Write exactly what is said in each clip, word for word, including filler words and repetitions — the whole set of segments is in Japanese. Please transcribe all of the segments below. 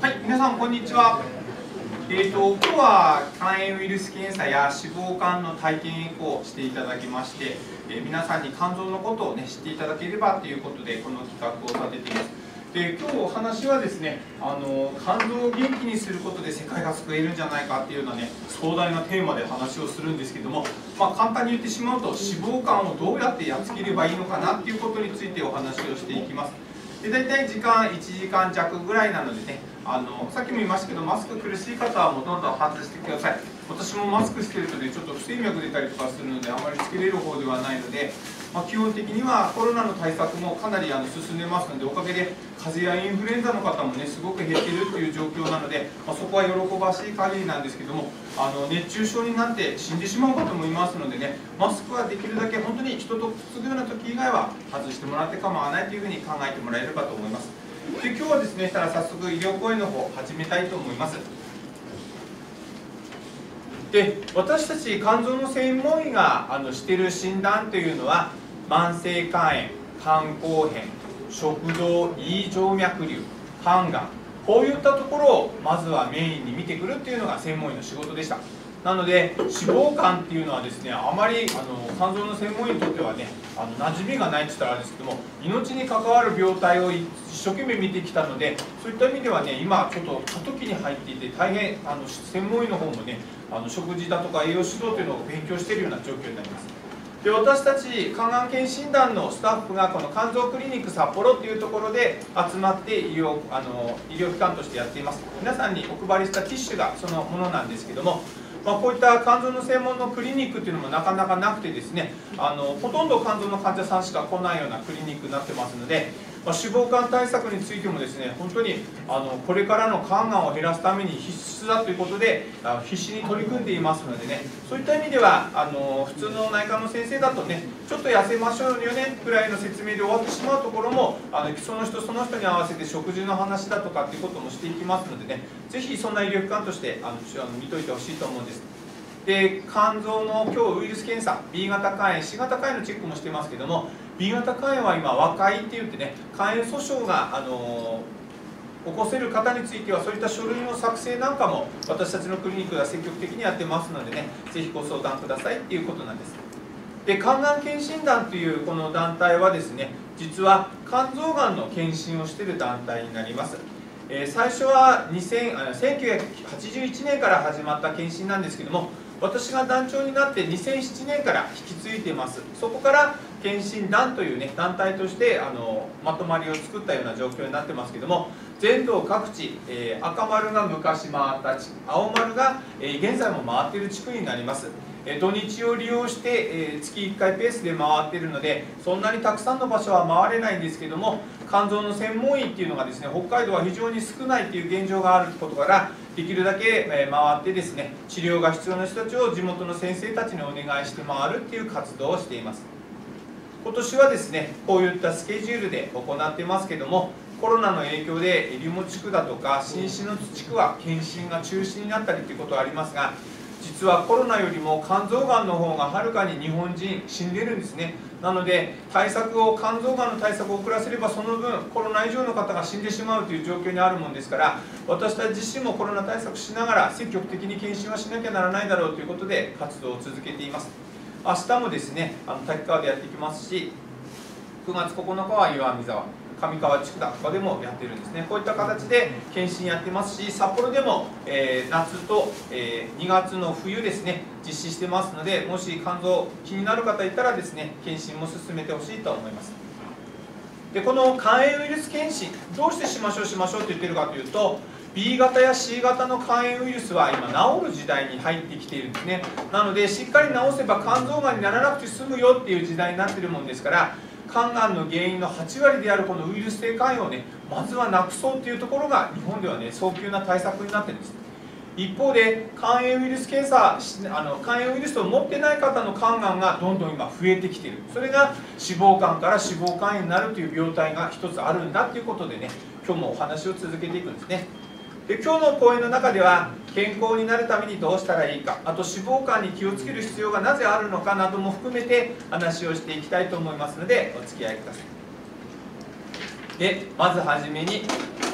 はい、皆さんこんにちは。えーと、今日は肝炎ウイルス検査や脂肪肝の体験エコーをしていただきまして、えー、皆さんに肝臓のことを、ね、知っていただければということでこの企画を立てています。で、今日お話はですね、あの肝臓を元気にすることで世界が救えるんじゃないかっていうようなね、壮大なテーマで話をするんですけども、まあ、簡単に言ってしまうと脂肪肝をどうやってやっつければいいのかなっていうことについてお話をしていきます。で、大体時間いちじかん弱ぐらいなのでね、あのさっきも言いましたけど、マスク苦しい方はもうどんどん外してください。私もマスクしてるとね、ちょっと不整脈出たりとかするので、あまりつけれる方ではないので、まあ、基本的にはコロナの対策もかなりあの進んでますので、おかげで風邪やインフルエンザの方もね、すごく減っているという状況なので、まあ、そこは喜ばしい限りなんですけども、あの熱中症になって死んでしまう方もいますのでね、マスクはできるだけ本当に人とくっつくような時以外は外してもらって構わないというふうに考えてもらえればと思います。で、今日はですね、したら早速医療講演の方始めたいと思います。で、私たち肝臓の専門医があのしている診断というのは、慢性肝炎、肝硬変、食道胃静脈瘤、肝がん、こういったところをまずはメインに見てくるっていうのが専門医の仕事でした。なので脂肪肝っていうのはですね、あまりあの肝臓の専門医にとってはね、あの馴染みがないって言ったらあれですけども、命に関わる病態を一生懸命見てきたので、そういった意味ではね、今ちょっと過渡期に入っていて、大変あの専門医の方もね、あの食事だとか栄養指導というのを勉強しているような状況になります。で、私たち肝がん検診団のスタッフがこの肝臓クリニック札幌というところで集まって医療、あの医療機関としてやっています。皆さんにお配りしたティッシュがそのものなんですけども、まあ、こういった肝臓の専門のクリニックっていうのもなかなかなくてですね、あのほとんど肝臓の患者さんしか来ないようなクリニックになってますので、まあ、脂肪肝対策についてもですね、本当にあのこれからの肝がんを減らすために必須だということであの必死に取り組んでいますのでね、そういった意味ではあの普通の内科の先生だとね、ちょっと痩せましょうよねぐらいの説明で終わってしまうところも、あのその人その人に合わせて食事の話だとかっていうこともしていきますのでね、ぜひそんな医療機関としてあの見といてほしいと思うんです。で、肝臓の今日ウイルス検査 ビー 型肝炎 シー 型肝炎のチェックもしてますけども、 ビー 型肝炎は今和解って言ってね、肝炎訴訟が、あのー、起こせる方についてはそういった書類の作成なんかも私たちのクリニックが積極的にやってますのでね、ぜひご相談くださいっていうことなんです。で、肝がん検診団というこの団体はですね、実は肝臓がんの検診をしている団体になります。えー、最初はせんきゅうひゃくはちじゅういちねんから始まった検診なんですけども、私が団長になってにせんななねんから引き継いでいます。そこから検診団というね、団体としてあのまとまりを作ったような状況になってますけども、全道各地、えー、赤丸が昔回った地区、青丸が、えー、現在も回っている地区になります。えー、土日を利用して、えー、月いっかいペースで回っているので、そんなにたくさんの場所は回れないんですけども、肝臓の専門医っていうのがですね、北海道は非常に少ないという現状があることから、できるだけ回ってですね、治療が必要な人たちを地元の先生たちにお願いして回るっていう活動をしています。今年はですね、こういったスケジュールで行ってますけども、コロナの影響で襟裳地区だとか新篠津地区は検診が中止になったりということはありますが、実はコロナよりも肝臓がんの方がはるかに日本人死んでるんですね。なので対策を肝臓がんの対策を遅らせれば、その分コロナ以上の方が死んでしまうという状況にあるもんですから、私たち自身もコロナ対策しながら積極的に検診はしなきゃならないだろうということで活動を続けています。明日もですね、あの滝川でやっていきますし、くがつここのかは岩見沢、上川地区だとかでもやってるんですね。こういった形で検診やってますし、札幌でも、えー、夏と、えー、にがつの冬ですね、実施してますので、もし肝臓気になる方いたらですね、検診も進めてほしいと思います。で、この肝炎ウイルス検診、どうしてしましょうしましょうって言ってるかというと、ビー 型や シー 型の肝炎ウイルスは今治る時代に入ってきているんですね。なのでしっかり治せば肝臓がんにならなくて済むよっていう時代になっているもんですから、肝がんの原因のはちわりであるこのウイルス性肝炎をね、まずはなくそうというところが日本ではね、早急な対策になっているんです。一方で肝炎ウイルス検査、あの肝炎ウイルスを持ってない方の肝がんがどんどん今増えてきている。それが脂肪肝から脂肪肝炎になるという病態が一つあるんだということでね、今日もお話を続けていくんですね。で、今日の講演の中では健康になるためにどうしたらいいか、あと脂肪肝に気をつける必要がなぜあるのかなども含めて話をしていきたいと思いますのでお付き合いください。で、まずはじめに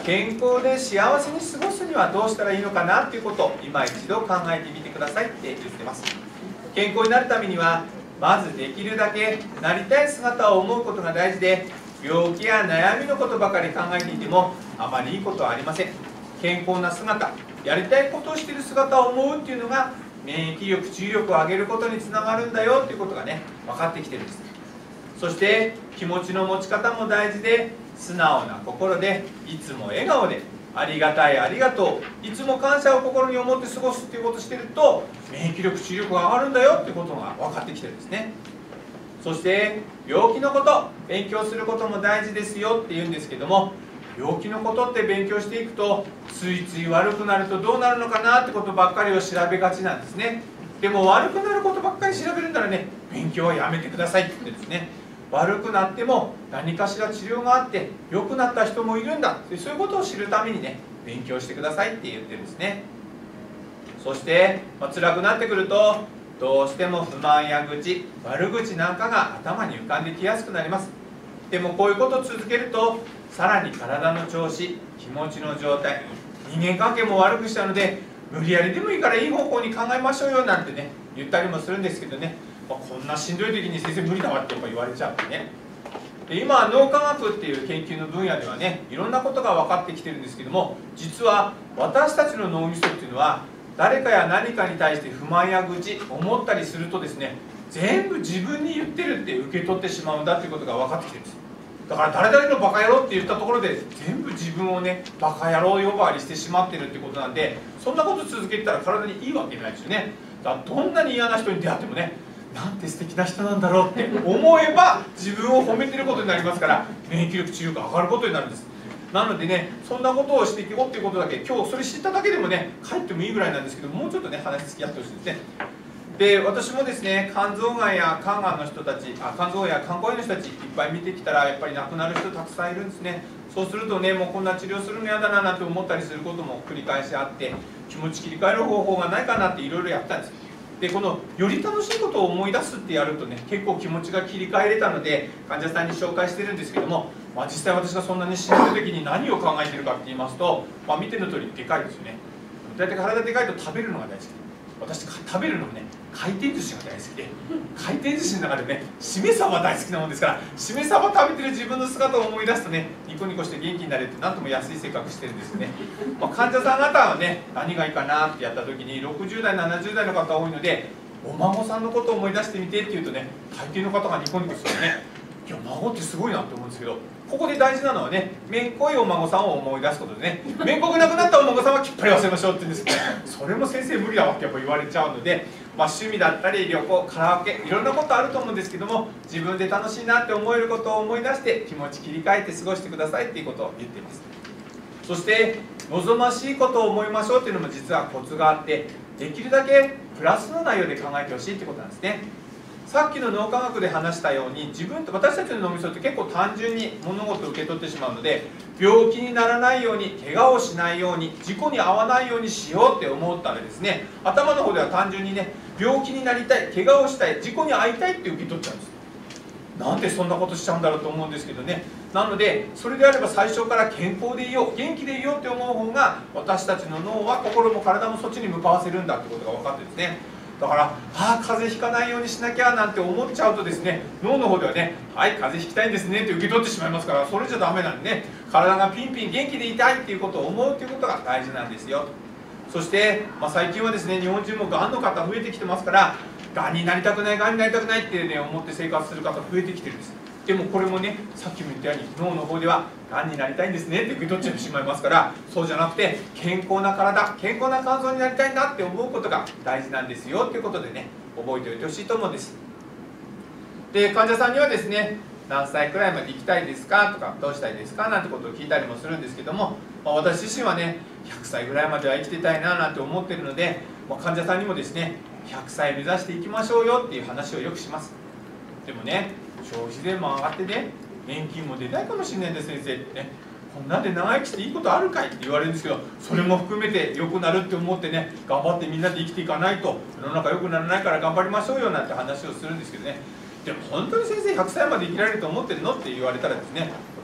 健康で幸せに過ごすにはどうしたらいいのかなっていうことを今一度考えてみてくださいって言ってます。健康になるためにはまずできるだけなりたい姿を思うことが大事で、病気や悩みのことばかり考えていてもあまりいいことはありません。健康な姿、やりたいことをしている姿を思うっていうのが免疫力、治癒力を上げることにつながるんだよっていうことがね分かってきてるんです。そして気持ちの持ち方も大事で、素直な心でいつも笑顔でありがたい、ありがとう、いつも感謝を心に思って過ごすっていうことをしてると免疫力、治癒力が上がるんだよっていうことが分かってきてるんですね。そして病気のこと、勉強することも大事ですよって言うんですけども、病気のことって勉強していくとついつい悪くなるとどうなるのかなってことばっかりを調べがちなんですね。でも悪くなることばっかり調べるならね、勉強はやめてくださいって言ってですね、悪くなっても何かしら治療があって良くなった人もいるんだ、そういうことを知るためにね勉強してくださいって言ってるんですね。そして、まあ、辛くなってくるとどうしても不満や愚痴、悪口なんかが頭に浮かんできやすくなります。でもこういうことを続けるとさらに体の調子、気持ちの状態、人間関係も悪くしたので無理やりでもいいからいい方向に考えましょうよなんてね言ったりもするんですけどね、まあ、こんなしんどい時に先生無理だわってやっぱ言われちゃうんでね。で今脳科学っていう研究の分野ではねいろんなことが分かってきてるんですけども、実は私たちの脳みそっていうのは誰かや何かに対して不満や愚痴思ったりするとですね、全部自分に言ってるって受け取ってしまうんだっていうことが分かってきてるんです。だから誰々のバカ野郎って言ったところで全部自分をねバカ野郎呼ばわりしてしまってるってことなんで、そんなこと続けてたら体にいいわけないですよね。だからどんなに嫌な人に出会ってもね、なんて素敵な人なんだろうって思えば自分を褒めてることになりますから、免疫力、治癒力が上がることになるんです。なのでね、そんなことをしていこうっていうことだけ、今日それ知っただけでもね帰ってもいいぐらいなんですけど、もうちょっとね話付き合ってほしいですね。で私もですね、肝臓がんや肝がんの人たち、あ肝臓や肝硬変の人たちいっぱい見てきたらやっぱり亡くなる人たくさんいるんですね。そうするとね、もうこんな治療するの嫌だななんて思ったりすることも繰り返しあって、気持ち切り替える方法がないかなっていろいろやったんです。でこのより楽しいことを思い出すってやるとね結構気持ちが切り替えれたので患者さんに紹介してるんですけども、まあ、実際私がそんなに死ぬ時に何を考えてるかって言いますと、まあ、見ての通りでかいですよね。大体体でかいと食べるのが大好きで、私食べるのもね回転寿司が大好きで、回転寿司の中でねしめ鯖大好きなもんですから、しめ鯖食べてる自分の姿を思い出すとねニコニコして元気になれるって何とも安い性格してるんですよね。まあ、患者さん方はね何がいいかなってやった時にろくじゅう代ななじゅう代の方多いので、お孫さんのことを思い出してみてって言うとね大抵の方がニコニコするよね。いや孫ってすごいなって思うんですけど、ここで大事なのはね、めんこいお孫さんを思い出すことでね、めんこくなくなったお孫さんはきっぱり忘れましょうって言うんですけど、それも先生無理だわってやっぱ言われちゃうので、まあ、趣味だったり旅行、カラオケいろんなことあると思うんですけども、自分で楽しいなって思えることを思い出して気持ち切り替えて過ごしてくださいっていうことを言っています。そして望ましいことを思いましょうっていうのも実はコツがあって、できるだけプラスの内容で考えてほしいってことなんですね。さっきの脳科学で話したように、自分と私たちの脳みそって結構単純に物事を受け取ってしまうので、病気にならないように、怪我をしないように、事故に遭わないようにしようって思ったらですね、頭の方では単純にね、病気になりたい、怪我をしたい、事故に遭いたいって受け取っちゃうんです。なんでそんなことしちゃうんだろうと思うんですけどね。なのでそれであれば最初から健康でいよう、元気でいようって思う方が、私たちの脳は心も体もそっちに向かわせるんだってことが分かってですね。だから、ああ風邪ひかないようにしなきゃなんて思っちゃうとですね、脳の方ではね、はい風邪ひきたいんですねって受け取ってしまいますから、それじゃダメなんでね、体がピンピン元気でいたいっていうことを思うっていうことが大事なんですよ。そして、まあ、最近はですね、日本人もがんの方増えてきてますから、がんになりたくない、がんになりたくないってね思って生活する方増えてきてるんです。でもこれもね、さっきも言ったように脳の方ではがんになりたいんですねって受け取っちゃってしまいますから、そうじゃなくて健康な体、健康な肝臓になりたいなって思うことが大事なんですよっていうことでね、覚えておいてほしいと思うんです。で患者さんにはですね、何歳くらいまで生きたいですかとか、どうしたいですかなんてことを聞いたりもするんですけども、まあ、私自身はねひゃくさいぐらいまでは生きてたいななんて思ってるので、まあ、患者さんにもですねひゃくさい目指していきましょうよっていう話をよくします。でもね、消費税も上がってね、年金も出ないかもしれないんです先生ってね、こんなんで長生きしていいことあるかいって言われるんですけど、それも含めて良くなるって思ってね、頑張ってみんなで生きていかないと世の中良くならないから頑張りましょうよなんて話をするんですけどね。でも本当に先生ひゃくさいまで生きられると思ってるのって言われたらですね、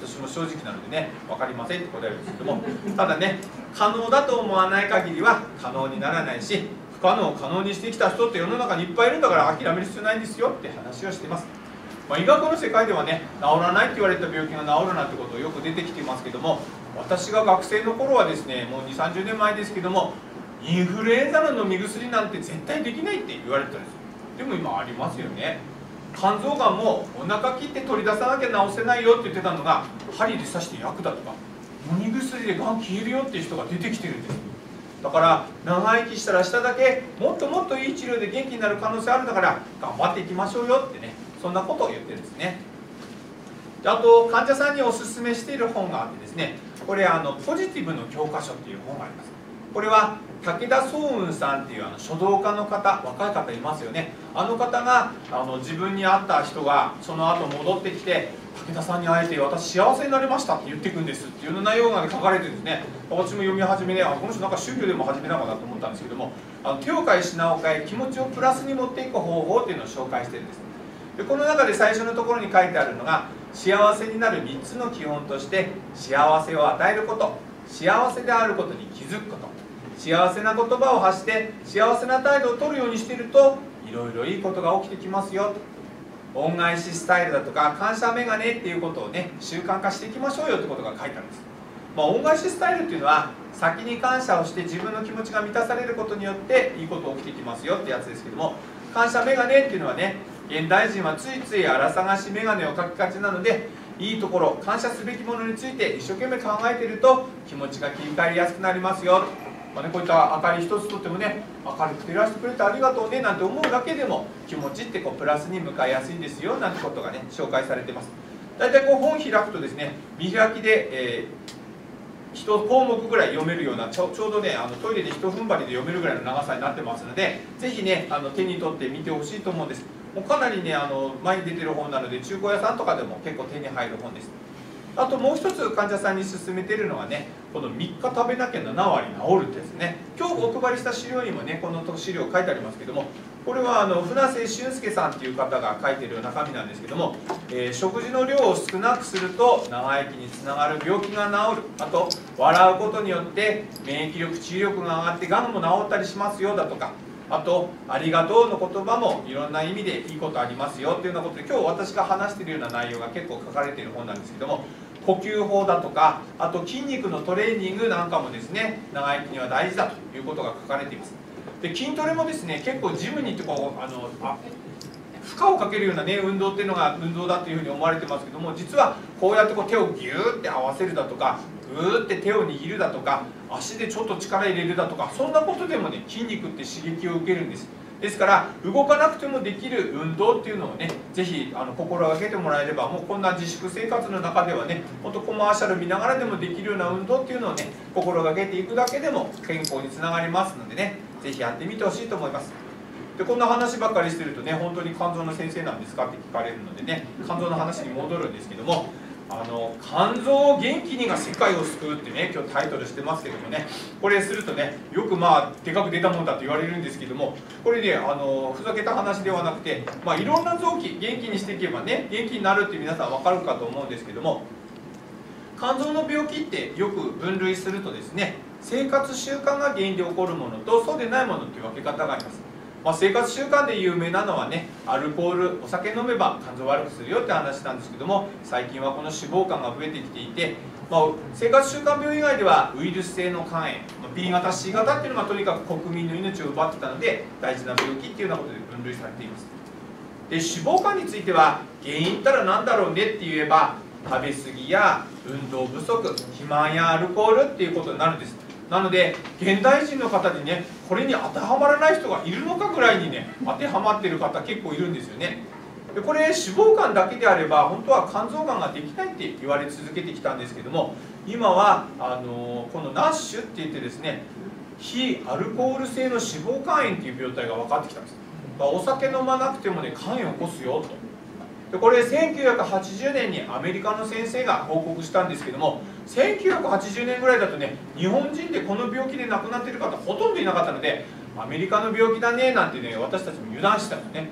私も正直なのでね分かりませんって答えるんですけども、ただね可能だと思わない限りは可能にならないし、不可能を可能にしてきた人って世の中にいっぱいいるんだから諦める必要ないんですよって話をしています。まあ、医学の世界ではね治らないって言われた病気が治るなんてことよく出てきていますけども、私が学生の頃はですねもうにじゅうさんじゅうねんまえですけども、インフルエンザの飲み薬なんて絶対できないって言われてたんですよ。でも今ありますよね。肝臓がんもお腹切って取り出さなきゃ治せないよって言ってたのが針で刺して薬だとか飲み薬でがん消えるよっていう人が出てきてるんです。だから長生きしたらしただけもっともっといい治療で元気になる可能性あるんだから頑張っていきましょうよってね、そんなことを言ってるんですね。であと患者さんにおすすめしている本があってですね、これあのポジティブの教科書っていう本があります。これは武田壮雲さんっていうあの書道家の方、若い方いますよね。あの方があの自分に会った人がその後戻ってきて、武田さんに会えて私幸せになりましたって言っていくんですっていうような内容が書かれてるんですね。私も読み始めで、あこの人なんか宗教でも始めたのかなと思ったんですけども、あの手を変え品を変え気持ちをプラスに持っていく方法っていうのを紹介してるんです。でこの中で最初のところに書いてあるのが、幸せになるみっつの基本として幸せを与えること、幸せであることに気づくこと、幸せな言葉を発して幸せな態度を取るようにしているといろいろいいことが起きてきますよと。恩返しスタイルだとか感謝メガネっていうことをね習慣化していきましょうよってことが書いてあるんです。まあ、恩返しスタイルっていうのは先に感謝をして自分の気持ちが満たされることによっていいことが起きてきますよってやつですけども、感謝メガネっていうのはね、現代人はついつい荒探しメガネをかけがちなので、いいところ感謝すべきものについて一生懸命考えていると気持ちが切り替えやすくなりますよ。まあね、こういった明かり一つとってもね、明るく照らしてくれてありがとうねなんて思うだけでも気持ちってこうプラスに向かいやすいんですよなんてことがね紹介されてます。大体こう本開くとですね、見開きで、えー、いち項目ぐらい読めるようなちょ、ちょうどねあのトイレで一踏ん張りで読めるぐらいの長さになってますので、ぜひねあの手に取って見てほしいと思うんです。もうかなりねあの前に出てる本なので中古屋さんとかでも結構手に入る本です。あともう一つ患者さんに勧めてるのはね、このみっか食べなきゃななわり治るってですね、今日お配りした資料にもねこの資料書いてありますけども、これはあの船瀬俊介さんっていう方が書いてる中身なんですけども、えー、食事の量を少なくすると長生きにつながる病気が治る、あと笑うことによって免疫力治癒力が上がってがんも治ったりしますよだとか、あとありがとうの言葉もいろんな意味でいいことありますよっていうようなことで、今日私が話しているような内容が結構書かれている本なんですけども、呼吸法だとかあと筋肉のトレーニングなんかもですね長生きには大事だということが書かれています。で筋トレもですね結構ジムに行ってこうあのあ負荷をかけるようなね運動っていうのが運動だというふうに思われてますけども、実はこうやってこう手をギューって合わせるだとかグーって手を握るだとか足でちょっと力入れるだとか、そんなことでもね筋肉って刺激を受けるんです。ですから動かなくてもできる運動っていうのをねぜひあの心がけてもらえれば、もうこんな自粛生活の中ではねほんとコマーシャル見ながらでもできるような運動っていうのをね心がけていくだけでも健康につながりますのでね、ぜひやってみてほしいと思います。でこんな話ばっかりしてるとね、本当に肝臓の先生なんですかって聞かれるのでね、肝臓の話に戻るんですけども、あの肝臓を元気にが世界を救うってね今日タイトルしてますけどもね、これするとねよくまあでかく出たもんだと言われるんですけども、これねあのふざけた話ではなくて、まあ、いろんな臓器元気にしていけばね元気になるって皆さん分かるかと思うんですけども、肝臓の病気ってよく分類するとですね、生活習慣が原因で起こるものとそうでないものっていう分け方があります。まあ、生活習慣で有名なのはね、アルコール、お酒飲めば肝臓を悪くするよって話なんですけども、最近はこの脂肪肝が増えてきていて、まあ、生活習慣病以外ではウイルス性の肝炎、ビー 型 シー 型っていうのがとにかく国民の命を奪ってたので大事な病気っていうようなことで分類されています。で脂肪肝については原因ったら何だろうねって言えば、食べ過ぎや運動不足、肥満やアルコールっていうことになるんです。なので現代人の方にねこれに当てはまらない人がいるのかぐらいにね当てはまってる方結構いるんですよね。でこれ脂肪肝だけであれば本当は肝臓がんができないって言われ続けてきたんですけども、今はあのこのナッシュって言ってですね、非アルコール性の脂肪肝炎っていう病態が分かってきたんです。お酒飲まなくてもね肝炎を起こすよと。でこれせんきゅうひゃくはちじゅうねんにアメリカの先生が報告したんですけども、せんきゅうひゃくはちじゅうねんぐらいだとね日本人でこの病気で亡くなっている方ほとんどいなかったので、アメリカの病気だねなんてね私たちも油断してたんですね。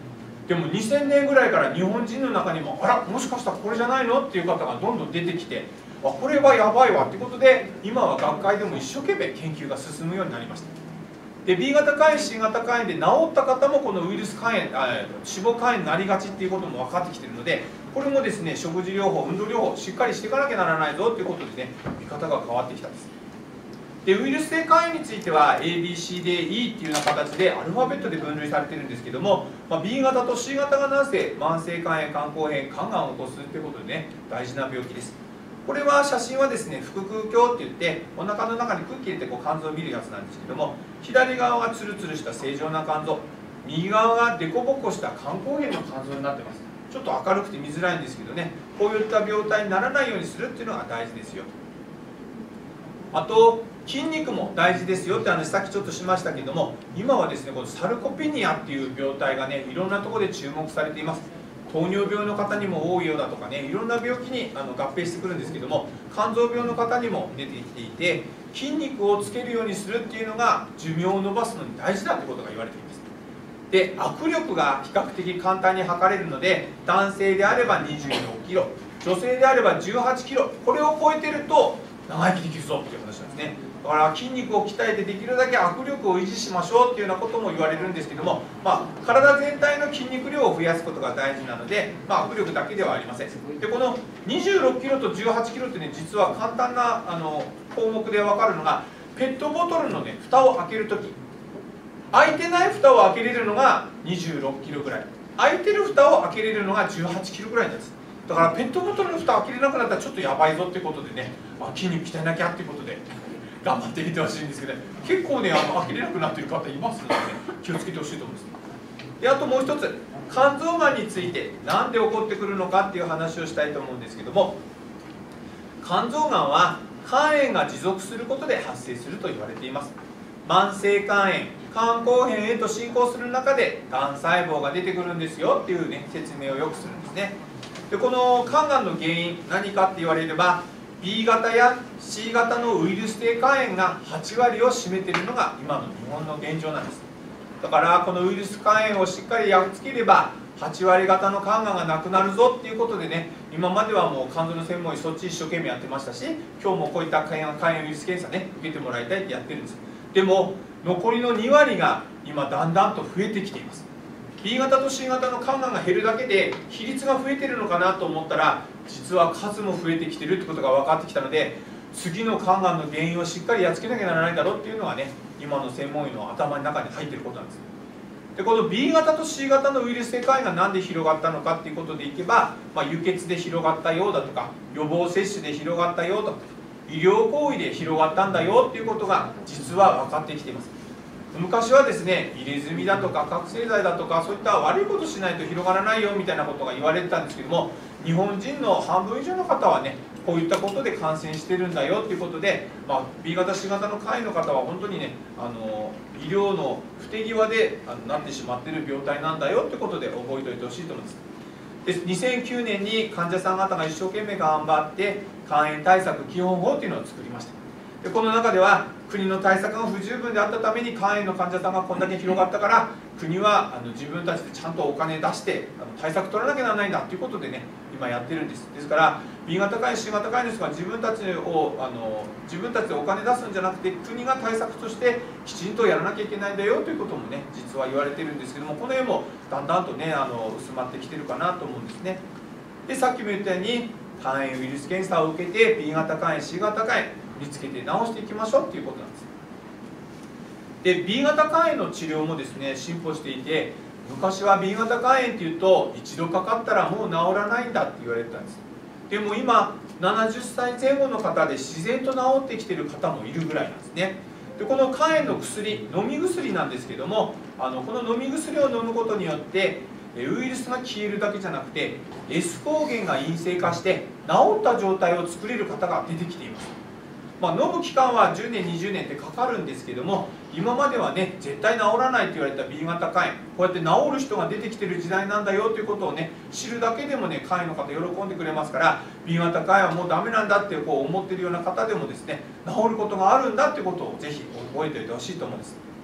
でもにせんねんぐらいから日本人の中にもあらもしかしたらこれじゃないのっていう方がどんどん出てきて、あこれはやばいわってことで今は学会でも一生懸命研究が進むようになりました。で ビー 型肝炎 シー 型肝炎で治った方もこのウイルス肝炎あ脂肪肝炎になりがちっていうことも分かってきているので、これもですね食事療法運動療法しっかりしていかなきゃならないぞっていうことでね見方が変わってきたんです。でウイルス性肝炎については エービーシーディーイー っていうような形でアルファベットで分類されてるんですけども、まあ、ビー 型と シー 型がなんせ慢性肝炎肝硬変肝がんを起こすっていうことでね大事な病気です。これは写真はですね腹腔鏡って言ってお腹の中に空気入れてこう肝臓を見るやつなんですけども、左側がツルツルした正常な肝臓、右側がデコボコした肝硬変の肝臓になってます。ちょっと明るくて見づらいんですけどね、こういった病態にならないようにするっていうのが大事ですよ。あと筋肉も大事ですよって話さっきちょっとしましたけども、今はですねこのサルコペニアっていう病態がねいろんなところで注目されています。糖尿病の方にも多いようだとかねいろんな病気にあの合併してくるんですけども、肝臓病の方にも出てきていて、筋肉をつけるようにするっていうのが寿命を延ばすのに大事だってことが言われています。で握力が比較的簡単に測れるので、男性であればにじゅうろっキロ、女性であればじゅうはちキロ、これを超えてると長生きできるぞっていう話なんですね。だから筋肉を鍛えてできるだけ握力を維持しましょうっていうようなことも言われるんですけども、まあ、体全体の筋肉量を増やすことが大事なので、まあ、握力だけではありません。でこのにじゅうろっキロとじゅうはちキロってね実は簡単なあの項目で分かるのが、ペットボトルのね蓋を開けるとき、開いてない蓋を開けれるのがにじゅうろっキロぐらい、開いてる蓋を開けれるのがじゅうはちキロぐらいなんです。だからペットボトルの蓋開けれなくなったらちょっとやばいぞってことでね、あ筋肉鍛えなきゃっていうことで頑張ってみてほしいんですけど、結構ねあの開けれなくなってる方いますので、ね、気をつけてほしいと思うんです。であともう一つ、肝臓がんについて何で起こってくるのかっていう話をしたいと思うんですけども、肝臓がんは肝炎が持続することで発生すると言われています。慢性肝炎肝硬変へと進行する中でがん細胞が出てくるんですよっていうね説明をよくするんですね。でこの肝がんの原因何かって言われれば ビー 型や シー 型のウイルス性肝炎がはちわりを占めているのが今の日本の現状なんです。だからこのウイルス肝炎をしっかりやっつければはちわり型の肝がんがなくなるぞっていうことでね、今まではもう肝臓の専門医そっち一生懸命やってましたし、今日もこういった肝炎ウイルス検査ね受けてもらいたいってやってるんです。でも残りのにわりが今だんだんと増えてきています。 ビー 型と シー 型の肝がんが減るだけで比率が増えてるのかなと思ったら、実は数も増えてきてるってことが分かってきたので、次の肝がんの原因をしっかりやっつけなきゃならないだろうっていうのがね今の専門医の頭の中に入ってることなんです。でこの ビー 型と シー 型のウイルス性肝炎が何で広がったのかっていうことでいけば、まあ、輸血で広がったようだとか予防接種で広がったようだとか医療行為で広がったんだよっていうことが実は分かってきています。昔はですね入れ墨だとか覚醒剤だとかそういった悪いことしないと広がらないよみたいなことが言われてたんですけども、日本人の半分以上の方はねこういったことで感染してるんだよっていうことで、まあ、ビー 型 シー 型の肝炎の方は本当にねあの医療の不手際であのなってしまっている病態なんだよってことで覚えておいてほしいと思います。でにせんきゅうねんに患者さん方が一生懸命頑張って肝炎対策基本法っていうのを作りました。でこの中では国の対策が不十分であったために肝炎の患者さんがこんだけ広がったから、国はあの自分たちでちゃんとお金出してあの対策取らなきゃならないんだということでね今やってるんです。ですから ビー 型肝炎 シー 型肝炎ですが自分たちをあの自分たちでお金出すんじゃなくて国が対策としてきちんとやらなきゃいけないんだよということもね実は言われてるんですけども、この辺もだんだんとねあの薄まってきてるかなと思うんですね。でさっきも言ったように肝炎ウイルス検査を受けて ビー 型肝炎 シー 型肝炎見つけて治していきましょうっていうことなんです。で ビー 型肝炎の治療もですね進歩していて、昔は ビー 型肝炎っていうと一度かかったらもう治らないんだって言われてたんです。でも今ななじゅっさいぜん後の方で自然と治ってきてる方もいるぐらいなんですね。でこの肝炎の薬飲み薬なんですけども、あのこの飲み薬を飲むことによってウイルスが消えるだけじゃなくて S 抗原が陰性化して治った状態を作れる方が出てきています。まあ、飲む期間はじゅうねんにじゅうねんってかかるんですけども、今まではね絶対治らないと言われた ビー 型肝炎、こうやって治る人が出てきてる時代なんだよということをね知るだけでもね肝炎の方喜んでくれますから、 ビー 型肝炎はもうダメなんだってこう思ってるような方でもですね治ることがあるんだってことをぜひ覚えておいてほしいと思うんです。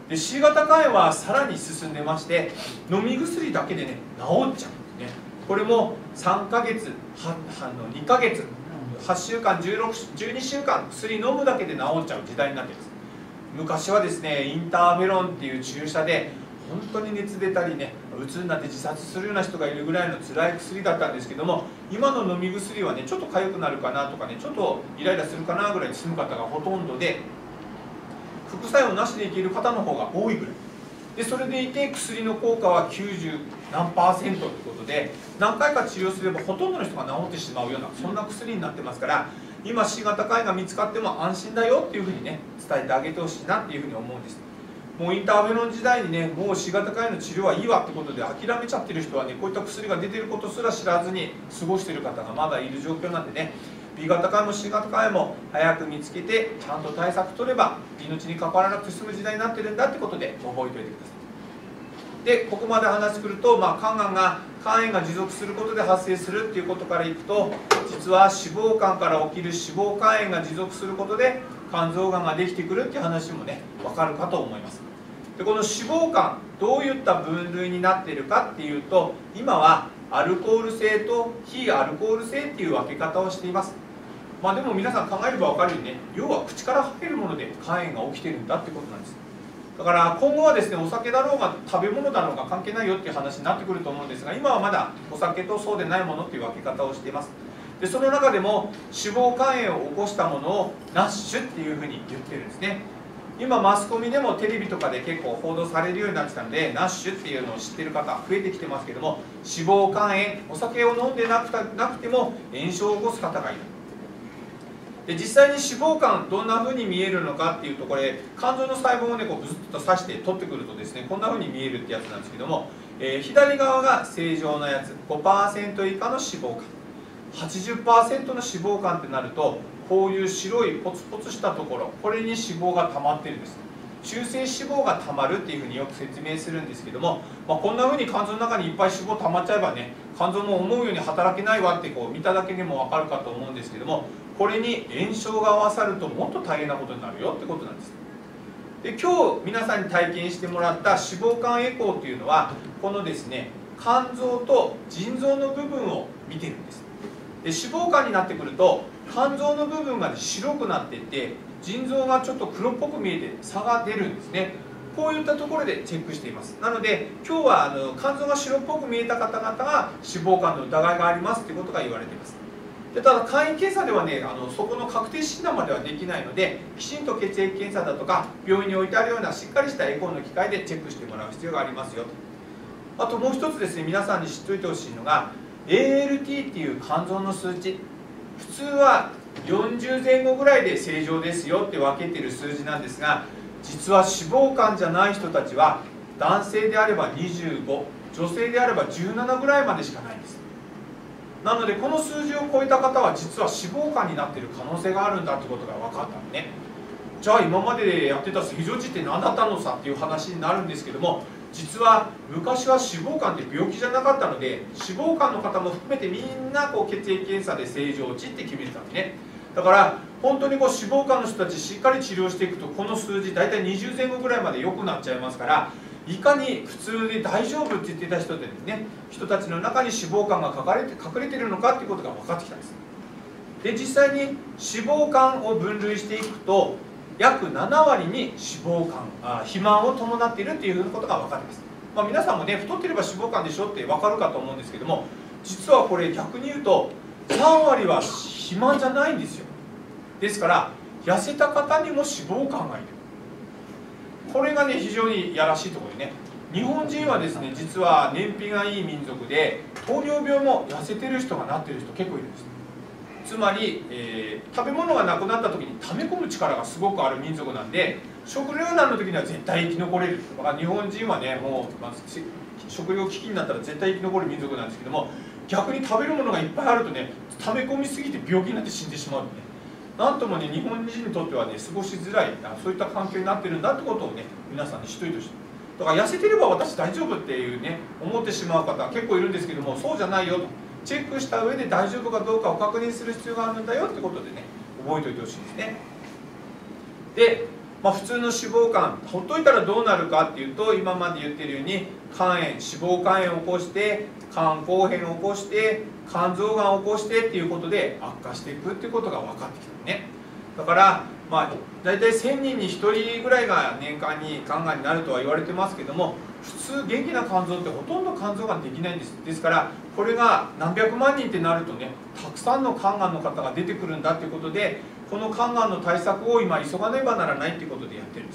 で C 型肝炎はさらに進んでまして、飲み薬だけでね治っちゃうんですね。これもさんかげつ、はのにかげつ、はっしゅうかん、じゅうろく、じゅうにしゅうかん薬飲むだけで治っちゃう時代になっています。昔はですねインターフェロンっていう注射で本当に熱出たりね、うつになって自殺するような人がいるぐらいの辛い薬だったんですけども、今の飲み薬はねちょっと痒くなるかなとかね、ちょっとイライラするかなぐらいで済む方がほとんどで、副作用なしでいける方の方が多いぐらいで、それでいて薬の効果はきゅうじゅうなんパーセントということで、何回か治療すればほとんどの人が治ってしまうようなそんな薬になってますから、今 C 型肝炎が見つかっても安心だよっていうふうにね伝えてあげてほしいなっていうふうに思うんです。もうインターフェロン時代にねもう C 型肝炎の治療はいいわってことで諦めちゃってる人はね、こういった薬が出てることすら知らずに過ごしている方がまだいる状況なんでね、 B 型肝炎も C 型肝炎も早く見つけてちゃんと対策取れば命に関わらなくて済む時代になってるんだってことで覚えておいてください。でここまで話してくると、まあ、肝がんが肝炎が持続することで発生するっていうことからいくと、実は脂肪肝から起きる脂肪肝炎が持続することで肝臓がんができてくるっていう話もね分かるかと思います。でこの脂肪肝どういった分類になっているかっていうと、今はアルコール性と非アルコール性っていう分け方をしています。まあでも皆さん考えれば分かるようにね、要は口から吐けるもので肝炎が起きてるんだってことなんです。だから今後はですね、お酒だろうが食べ物だろうが関係ないよっていう話になってくると思うんですが、今はまだお酒とそうでないものっていう分け方をしています。でその中でも脂肪肝炎を起こしたものをナッシュっていうふうに言ってるんですね。今マスコミでもテレビとかで結構報道されるようになってたので、ナッシュっていうのを知ってる方増えてきてますけども、脂肪肝炎、お酒を飲んでなくたなくても炎症を起こす方がいる。で実際に脂肪肝どんな風に見えるのかっていうと、これ肝臓の細胞をねこうブスッと刺して取ってくるとですね、こんな風に見えるってやつなんですけども、えー、左側が正常なやつ ごパーセント 以下の脂肪肝、はちじゅっパーセント の脂肪肝ってなると、こういう白いポツポツしたところ、これに脂肪が溜まってるんです。中性脂肪が溜まるっていうふうによく説明するんですけども、まあ、こんなふうに肝臓の中にいっぱい脂肪溜まっちゃえばね、肝臓も思うように働けないわってこう見ただけでも分かるかと思うんですけども、これに炎症が合わさるともっと大変なことになるよってことなんです。で今日皆さんに体験してもらった脂肪肝エコーっていうのは、このですね肝臓と腎臓の部分を見てるんです。で脂肪肝になってくると肝臓の部分が白くなっていて、腎臓がちょっと黒っぽく見えて差が出るんですね。こういったところでチェックしています。なので今日はあの肝臓が白っぽく見えた方々が脂肪肝の疑いがありますということが言われています。でただ簡易検査ではね、あのそこの確定診断まではできないので、きちんと血液検査だとか病院に置いてあるようなしっかりしたエコーの機械でチェックしてもらう必要がありますよと。あともう一つですね、皆さんに知っておいてほしいのが エーエルティー っていう肝臓の数値、普通はよんじゅうぜん後ぐらいで正常ですよって分けてる数字なんですが、実は脂肪肝じゃない人たちは男性であればにじゅうご、女性であればじゅうななぐらいまでしかないんです。なのでこの数字を超えた方は実は脂肪肝になっている可能性があるんだってことが分かったのね。じゃあ今までやってた正常値って何だったのさっていう話になるんですけども、実は昔は脂肪肝って病気じゃなかったので、脂肪肝の方も含めてみんなこう血液検査で正常値って決めてたのね。だから本当にこう脂肪肝の人たちしっかり治療していくと、この数字大体にじゅうぜん後ぐらいまで良くなっちゃいますから、いかに普通で大丈夫って言ってた人でね、人たちの中に脂肪肝が隠れて隠れているのかっていうことが分かってきたんです。で実際に脂肪肝を分類していくと、約ななわりに脂肪肝あ肥満を伴っているっていうことが分かります。まあ、皆さんもね太ってれば脂肪肝でしょって分かるかと思うんですけども、実はこれ逆に言うとさんわりは肥満じゃないんですよ。ですから痩せた方にも脂肪肝がいる。これがね非常にやらしいところでね、日本人はですね実は燃費がいい民族で、糖尿病も痩せてる人がなってる人結構いるんです。つまり、えー、食べ物がなくなった時に溜め込む力がすごくある民族なんで、食糧難の時には絶対生き残れる。だから日本人はねもう、まあ、食糧危機になったら絶対生き残る民族なんですけども、逆に食べるものがいっぱいあるとね溜め込みすぎて病気になって死んでしまうんで、ね、なんともね日本人にとってはね過ごしづらい、そういった環境になってるんだってことをね皆さんに知っといてほしい。だから痩せてれば私大丈夫っていうね思ってしまう方結構いるんですけども、そうじゃないよと。チェックした上で大丈夫かどうかを確認する必要があるんだよってことでね覚えておいてほしいんですね。でまあ、普通の脂肪肝ほっといたらどうなるかっていうと、今まで言ってるように肝炎、脂肪肝炎を起こして肝硬変を起こして肝臓がんを起こしてっていうことで悪化していくっていうことが分かってきたね。だからまあ大体せんにんにひとりぐらいが年間に肝がんになるとは言われてますけども、普通元気な肝臓ってほとんど肝臓がんできないんです。ですからこれが何百万人ってなるとね、たくさんの肝がんの方が出てくるんだということで、この肝がんの対策を今急がねばならないということでやってるんです。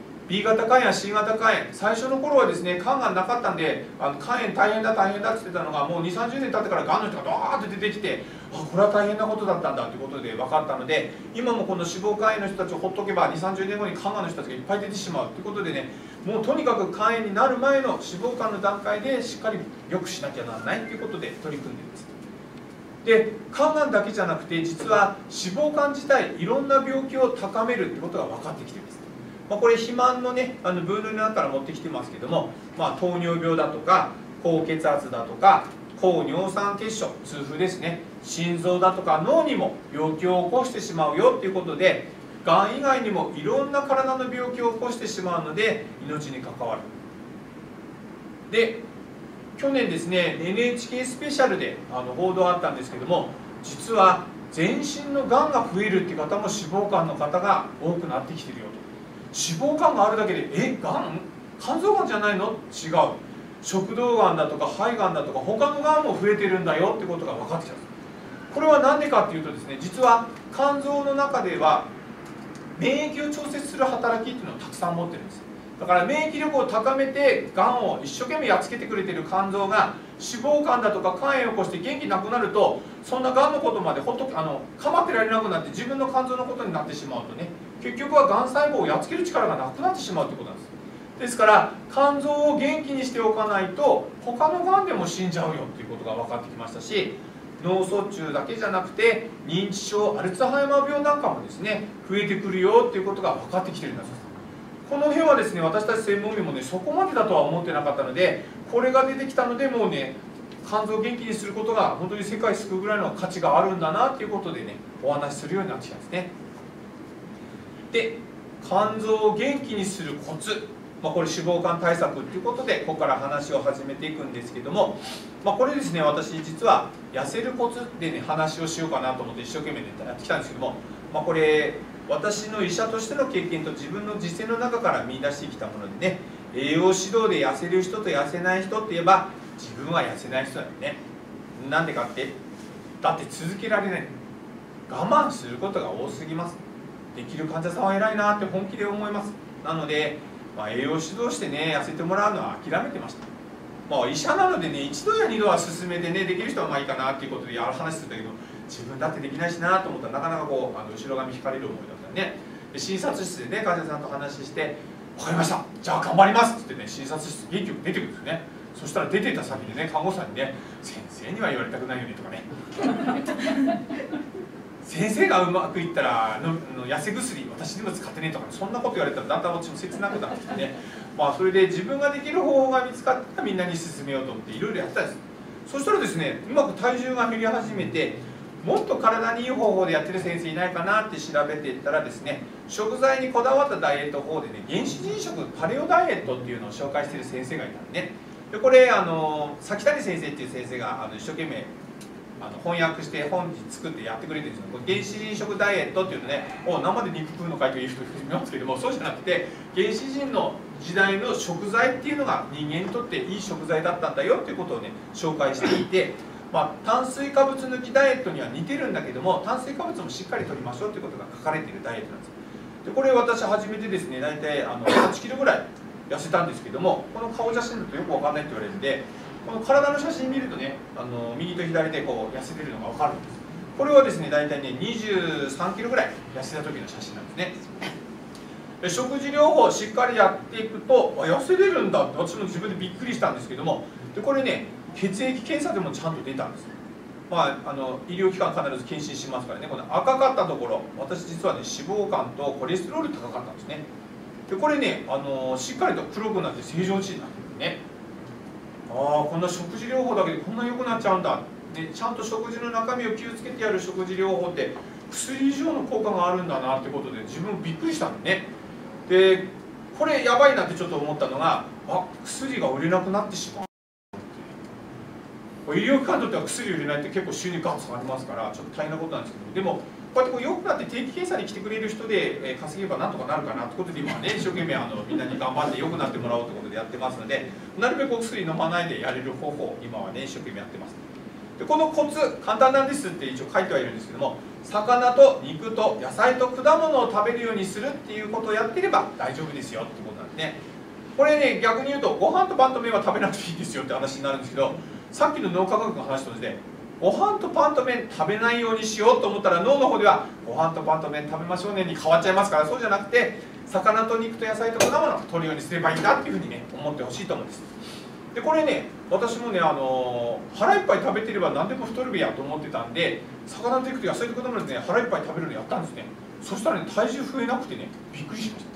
B 型肝炎、C 型肝炎、最初の頃はですね肝がんなかったんで、あの肝炎大変だ大変だって言ってたのが、もうにじゅうさんじゅうねん経ってからがんの人がドーッと出てきて、あこれは大変なことだったんだということで分かったので、今もこの脂肪肝炎の人たちをほっとけばにじゅうさんじゅうねんごに肝がんの人たちがいっぱい出てしまうということでね、もうとにかく肝炎になる前の脂肪肝の段階でしっかり良くしなきゃならないということで取り組んでいます。で肝がんだけじゃなくて、実は脂肪肝自体いろんな病気を高めるってことが分かってきています。まあ、これ肥満のねあの分類の中から持ってきてますけども、まあ、糖尿病だとか高血圧だとか高尿酸血症、痛風ですね、心臓だとか脳にも病気を起こしてしまうよっていうことで、がん以外にもいろんな体の病気を起こしてしまうので命に関わる。で去年ですね エヌエイチケー スペシャルであの報道あったんですけども、実は全身のがんが増えるっていう方も脂肪肝の方が多くなってきてるよと。脂肪肝があるだけでえがん肝臓がんじゃないの？違う、食道がんだとか肺がんだとか他のがんも増えてるんだよってことが分かってきたんです。これは何でかっていうとですね、実は肝臓の中では免疫を調節する働きっていうのをたくさん持ってるんです。だから免疫力を高めてがんを一生懸命やっつけてくれてる肝臓が脂肪肝だとか肝炎を起こして元気なくなると、そんながんのことまでほっとあの構ってられなくなって自分の肝臓のことになってしまうとね、結局はがん細胞をやっつける力がなくなってしまうということなんです。ですから肝臓を元気にしておかないと他のがんでも死んじゃうよということが分かってきましたし、脳卒中だけじゃなくて認知症、アルツハイマー病なんかもですね増えてくるよということが分かってきてるんです。この辺はですね私たち専門医もねそこまでだとは思ってなかったので、これが出てきたのでもうね肝臓を元気にすることが本当に世界救うぐらいの価値があるんだなということでねお話しするようになってきたんですね。で肝臓を元気にするコツ、まあ、これ脂肪肝対策ということでここから話を始めていくんですけども、まあ、これですね私実は痩せるコツでね話をしようかなと思って一生懸命ねやってきたんですけども、まあ、これ私の医者としての経験と自分の実践の中から見出してきたものでね、栄養指導で痩せる人と痩せない人って言えば自分は痩せない人だよね。なんでかって、だって続けられない、我慢することが多すぎます。できる患者さんは偉いなって本気で思います。なので、まあ、栄養指導してね痩せてもらうのは諦めてました。まあ、医者なのでね一度や二度は勧めてねできる人はまあいいかなっていうことでやる話するんだけど、自分だってできないしなと思ったらなかなかこうあの後ろ髪引かれる思いだったね。で診察室でね患者さんと話して「分かりました、じゃあ頑張ります」って言ってね診察室元気よく出てくるんですね。そしたら出てた先でね看護師さんにね「先生には言われたくないよね」とかね先生がうまくいったらのの痩せ薬私にも使ってねとか、ね、そんなこと言われたらだんだん私も切なくなってきてね、まあそれで自分ができる方法が見つかったらみんなに勧めようと思っていろいろやってたんです。そしたらですねうまく体重が減り始めて、もっと体にいい方法でやってる先生いないかなって調べていったらですね、食材にこだわったダイエット法でね原始人食パレオダイエットっていうのを紹介している先生がいたんでね、でこれあの崎谷先生っていう先生があの一生懸命あの翻訳して本作ってやってくれてるんですよ。これ原始人食ダイエットっていうのね、お生で肉食うのかいという人いますけども、そうじゃなくて原始人の時代の食材っていうのが人間にとっていい食材だったんだよっていうことをね紹介していて、まあ、炭水化物抜きダイエットには似てるんだけども炭水化物もしっかりとりましょうということが書かれているダイエットなんです。でこれ私初めてですね大体あのはちキロぐらい痩せたんですけども、この顔写真だとよくわかんないって言われるんで、この体の写真見るとねあの右と左でこう痩せてるのが分かるんです。これはですね大体ねにじゅうさんキロぐらい痩せた時の写真なんですね。で食事療法しっかりやっていくと痩せれるんだって私も自分でびっくりしたんですけども、でこれね血液検査でもちゃんと出たんです。まあ、あの医療機関必ず検診しますからね、この赤かったところ私実はね脂肪肝とコレステロール高かったんですね。でこれねあのしっかりと黒くなって正常値になってるね。ああこんな食事療法だけでこんな良くなっちゃうんだ、でちゃんと食事の中身を気をつけてやる食事療法って薬以上の効果があるんだなってことで自分びっくりしたんでね。 でこれやばいなってちょっと思ったのが、あ、薬が売れなくなってしまう。医療機関にとっては薬売れないって結構収入ガンと下がりますから、ちょっと大変なことなんですけど、でもこうやってこう良くなって定期検査に来てくれる人で稼げばなんとかなるかなってことで、今はね一生懸命あのみんなに頑張って良くなってもらおうということでやってますので、なるべくお薬飲まないでやれる方法、今はね一生懸命やってます。でこのコツ簡単なんですって一応書いてはいるんですけども、魚と肉と野菜と果物を食べるようにするっていうことをやってれば大丈夫ですよってことなんですね。これね、逆に言うとご飯とパンと麺は食べなくていいですよって話になるんですけど、さっきの脳科学の話と同じで、ご飯とパンと麺食べないようにしようと思ったら脳の方ではご飯とパンと麺食べましょうねに変わっちゃいますから、そうじゃなくて魚と肉と野菜と果物を取るようにすればいいんだっていうふうにね思ってほしいと思うんです。でこれね、私もね、あのー、腹いっぱい食べてれば何でも太るべやと思ってたんで、魚と肉と野菜と果物でね腹いっぱい食べるのやったんですね。そしたらね体重増えなくてねびっくりしました。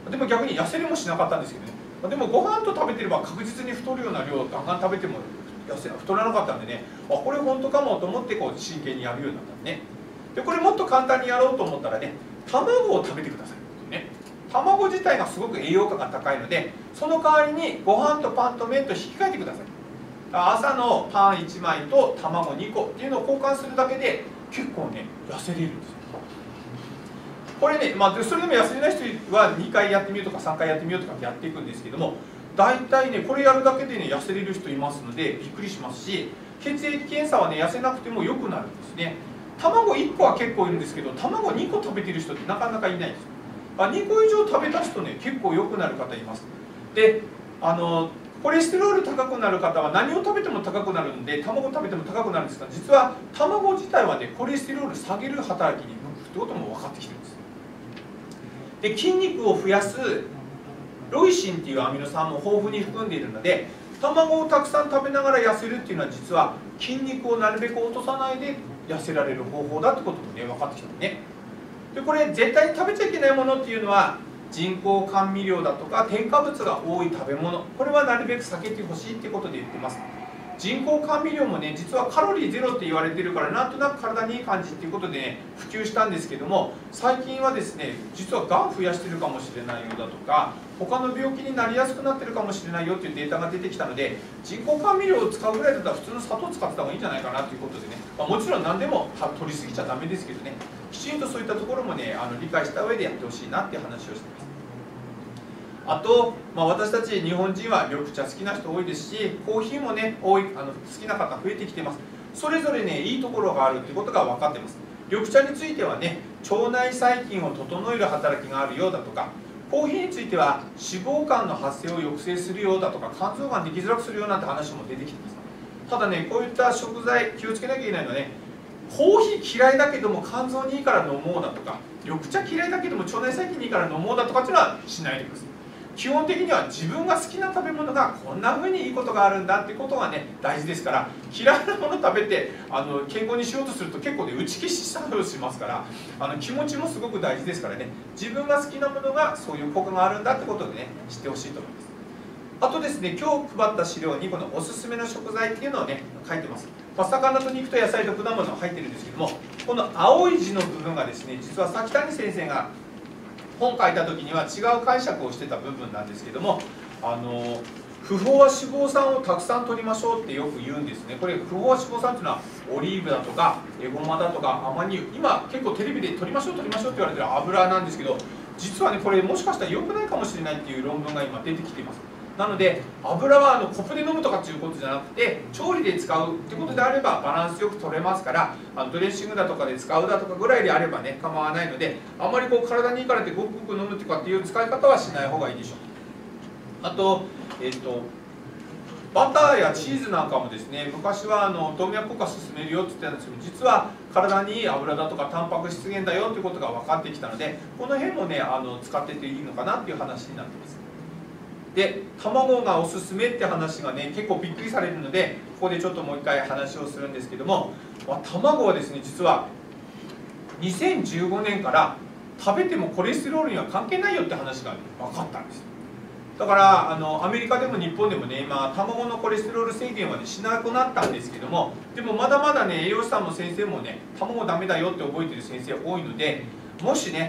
でも逆に痩せれもしなかったんですけどね、でもご飯と食べてれば確実に太るような量をガンガン食べても痩せ太らなかったんでね、あ、これ本当かもと思ってこう真剣にやるようになったんでね。でこれもっと簡単にやろうと思ったらね、卵を食べてくださいね。卵自体がすごく栄養価が高いので、その代わりにご飯とパンと麺と引き換えてください。朝のパンいちまいと卵にこっていうのを交換するだけで結構ね痩せれるんですよ。これね、まあ、それでも痩せれない人はにかいやってみようとかさんかいやってみようとかやっていくんですけども、大体ねこれやるだけでね痩せれる人いますのでびっくりしますし、血液検査はね痩せなくても良くなるんですね。卵いっこは結構いるんですけど、卵にこ食べてる人ってなかなかいないんですよ。あ、にこ以上食べた人ね結構良くなる方います。であのコレステロール高くなる方は何を食べても高くなるんで、卵食べても高くなるんですが、実は卵自体はねコレステロール下げる働きに向くってことも分かってきてるんです。で筋肉を増やすロイシンっていうアミノ酸も豊富に含んでいるので、卵をたくさん食べながら痩せるっていうのは実は筋肉をなるべく落とさないで痩せられる方法だってこともね分かってきたんでね。でこれ絶対に食べちゃいけないものっていうのは人工甘味料だとか添加物が多い食べ物、これはなるべく避けてほしいっていうことで言ってます。人工甘味料もね実はカロリーゼロって言われてるからなんとなく体にいい感じっていうことで、ね、普及したんですけども、最近はですね実はがん増やしてるかもしれないようだとか他の病気になりやすくなってるかもしれないよっていうデータが出てきたので、人工甘味料を使うぐらいだったら普通の砂糖使ってた方がいいんじゃないかなということでね、まあ、もちろん何でも取りすぎちゃダメですけどね、きちんとそういったところもねあの理解した上でやってほしいなっていう話をしてます。あと、まあ、私たち日本人は緑茶好きな人多いですし、コーヒーもね多いあの好きな方増えてきてます。それぞれねいいところがあるってことが分かってます。緑茶についてはね腸内細菌を整える働きがあるようだとか、コーヒーについては脂肪肝の発生を抑制するようだとか、肝臓がんできづらくするようなんて話も出てきてます。ただねこういった食材気をつけなきゃいけないのはね、コーヒー嫌いだけども肝臓にいいから飲もうだとか、緑茶嫌いだけども腸内細菌にいいから飲もうだとかっていうのはしないでください。基本的には自分が好きな食べ物がこんな風にいいことがあるんだってことがね大事ですから、嫌いなもの食べてあの健康にしようとすると結構ね打ち消し作用しますから、あの気持ちもすごく大事ですからね、自分が好きなものがそういう効果があるんだってことでね知ってほしいと思います。あとですね、今日配った資料にこのおすすめの食材っていうのをね書いてます。まあ、魚と肉と野菜と果物が入ってるんですけども、この青い字の部分がですね実は崎谷先生が本書いた時には違う解釈をしてた部分なんですけども、あの不飽和脂肪酸をたくさん摂りましょうってよく言うんですね。これ不飽和脂肪酸っていうのはオリーブだとかエゴマだとかアマニ油、今結構テレビで摂りましょう摂りましょうって言われてる油なんですけど、実はねこれもしかしたら良くないかもしれないっていう論文が今出てきています。なので油はあのコップで飲むとかっていうことじゃなくて調理で使うってことであればバランスよく取れますから、あのドレッシングだとかで使うだとかぐらいであればね構わないので、あんまりこう体にいいからってごくごく飲むとかっていう使い方はしない方がいいでしょう。あとえっとバターやチーズなんかもですね、昔はあの動脈硬化進めるよって言ってたんですけど、実は体にいい油だとかタンパク質源だよっていうことが分かってきたので、この辺もねあの使ってていいのかなっていう話になってます。で卵がおすすめって話がね結構びっくりされるので、ここでちょっともう一回話をするんですけども、まあ、卵はですね実はにせんじゅうごねんから食べてもコレステロールには関係ないよって話が、ね、分かったんです。だからあのアメリカでも日本でもね今卵のコレステロール制限は、ね、しなくなったんですけども、でもまだまだね栄養士さんも先生もね卵ダメだよって覚えてる先生多いので、もしね